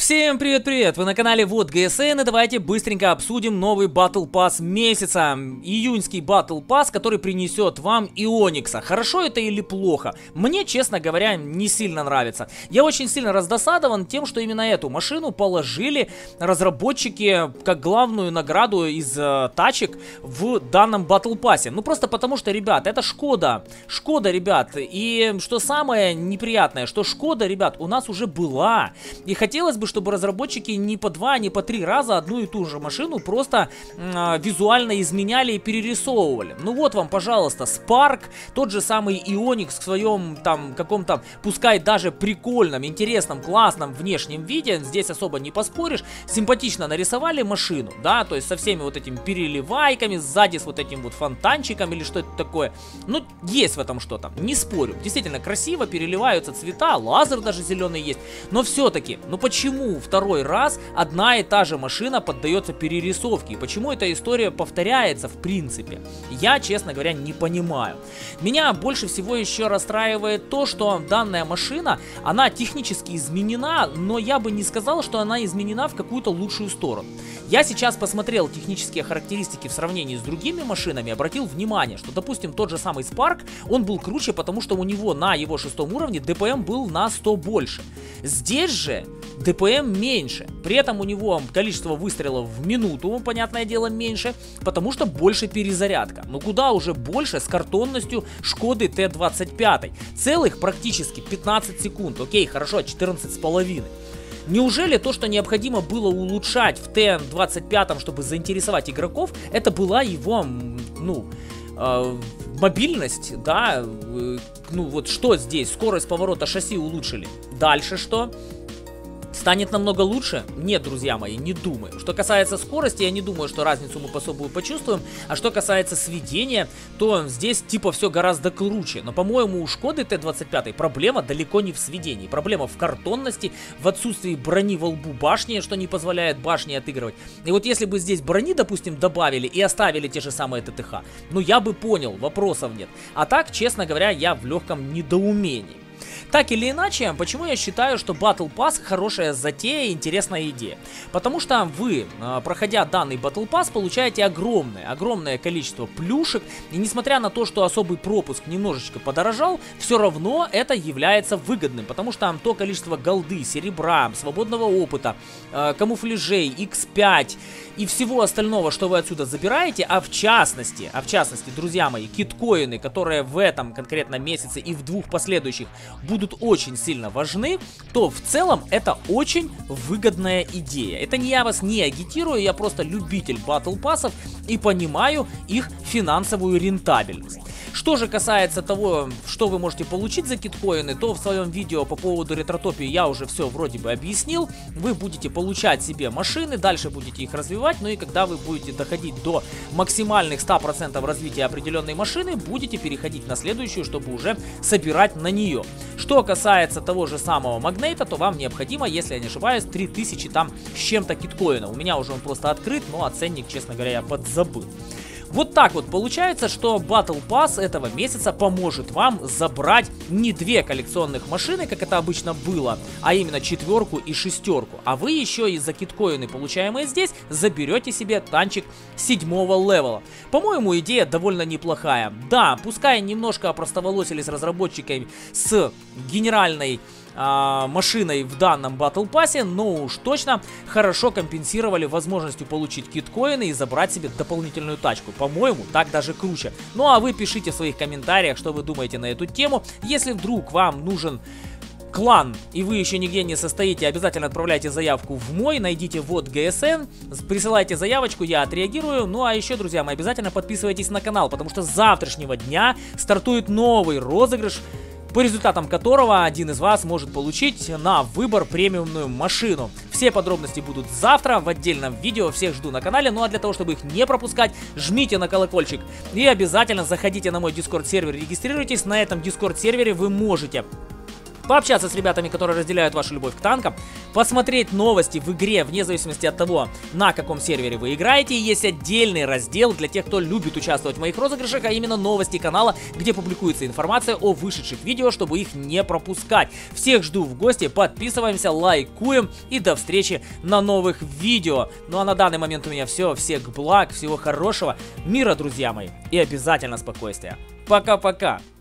Всем привет-привет! Вы на канале Вот ГСН, и давайте быстренько обсудим новый Battle Pass месяца. Июньский Battle Pass, который принесет вам Ионикса. Хорошо это или плохо? Мне, честно говоря, не сильно нравится. Я очень сильно раздосадован тем, что именно эту машину положили разработчики как главную награду из тачек в данном Battle Pass. Ну просто потому что, ребят, это Шкода. Шкода, ребят. И что самое неприятное, что Шкода, ребят, у нас уже была. И хотелось бы, чтобы разработчики не по 2, не по 3 раза одну и ту же машину просто визуально изменяли и перерисовывали. Ну вот вам, пожалуйста, Spark, тот же самый Ионикс в своем там каком-то, пускай даже прикольном, интересном, классном внешнем виде, здесь особо не поспоришь, симпатично нарисовали машину, да, то есть со всеми вот этими переливайками, сзади с вот этим вот фонтанчиком или что это такое. Ну, есть в этом что-то, не спорю, действительно красиво, переливаются цвета, лазер даже зеленый есть, но все-таки, ну почему второй раз одна и та же машина поддается перерисовке? И почему эта история повторяется в принципе? Я, честно говоря, не понимаю. Меня больше всего еще расстраивает то, что данная машина, она технически изменена, но я бы не сказал, что она изменена в какую-то лучшую сторону. Я сейчас посмотрел технические характеристики в сравнении с другими машинами, обратил внимание, что, допустим, тот же самый Spark, он был круче, потому что у него на его 6-м уровне ДПМ был на 100 больше. Здесь же ДПМ меньше, при этом у него количество выстрелов в минуту, понятное дело, меньше, потому что больше перезарядка. Но куда уже больше с картонностью Шкоды Т-25, целых практически 15 секунд, окей, хорошо, 14,5. Неужели то, что необходимо было улучшать в Т-25, чтобы заинтересовать игроков, это была его, ну, мобильность, да, ну вот что здесь, скорость поворота шасси улучшили, дальше что? Станет намного лучше? Нет, друзья мои, не думаю. Что касается скорости, я не думаю, что разницу мы по-особому почувствуем. А что касается сведения, то здесь типа все гораздо круче. Но, по-моему, у Шкоды Т-25 проблема далеко не в сведении. Проблема в картонности, в отсутствии брони во лбу башни, что не позволяет башне отыгрывать. И вот если бы здесь брони, допустим, добавили и оставили те же самые ТТХ, ну я бы понял, вопросов нет. А так, честно говоря, я в легком недоумении. Так или иначе, почему я считаю, что Battle Pass хорошая затея и интересная идея? Потому что вы, проходя данный Battle Pass, получаете огромное количество плюшек. И несмотря на то, что особый пропуск немножечко подорожал, все равно это является выгодным. Потому что там то количество голды, серебра, свободного опыта, камуфляжей, X5 и всего остального, что вы отсюда забираете, а в частности, друзья мои, киткоины, которые в этом конкретном месяце и в двух последующих будут очень сильно важны, то в целом это очень выгодная идея. Это не я вас не агитирую, я просто любитель батл пассов и понимаю их финансовую рентабельность. Что же касается того, что вы можете получить за киткоины, то в своем видео по поводу ретротопии я уже все вроде бы объяснил. Вы будете получать себе машины, дальше будете их развивать, ну и когда вы будете доходить до максимальных 100% развития определенной машины, будете переходить на следующую, чтобы уже собирать на нее. Что касается того же самого магнейта, то вам необходимо, если я не ошибаюсь, 3000 там с чем-то киткоина. У меня уже он просто открыт, но ценник, честно говоря, я подзабыл. Вот так вот получается, что Battle Pass этого месяца поможет вам забрать не 2 коллекционных машины, как это обычно было, а именно 4 и 6. А вы еще и за киткоины, получаемые здесь, заберете себе танчик 7-го левела. По-моему, идея довольно неплохая. Да, пускай немножко опростоволосились разработчиками с генеральной машиной в данном Battle Pass, но уж точно хорошо компенсировали возможностью получить киткоины и забрать себе дополнительную тачку. По-моему, так даже круче. Ну а вы пишите в своих комментариях, что вы думаете на эту тему. Если вдруг вам нужен клан и вы еще нигде не состоите, обязательно отправляйте заявку в мой, найдите Вот ГСН, присылайте заявочку, я отреагирую. Ну а еще, друзья мои, обязательно подписывайтесь на канал, потому что с завтрашнего дня стартует новый розыгрыш, по результатам которого один из вас может получить на выбор премиумную машину. Все подробности будут завтра в отдельном видео, всех жду на канале. Ну а для того, чтобы их не пропускать, жмите на колокольчик и обязательно заходите на мой Discord сервер, регистрируйтесь. На этом Discord сервере вы можете пообщаться с ребятами, которые разделяют вашу любовь к танкам, посмотреть новости в игре вне зависимости от того, на каком сервере вы играете. И есть отдельный раздел для тех, кто любит участвовать в моих розыгрышах, а именно новости канала, где публикуется информация о вышедших видео, чтобы их не пропускать. Всех жду в гости, подписываемся, лайкуем и до встречи на новых видео. Ну а на данный момент у меня все. Всех благ, всего хорошего, мира, друзья мои, и обязательно спокойствия. Пока-пока.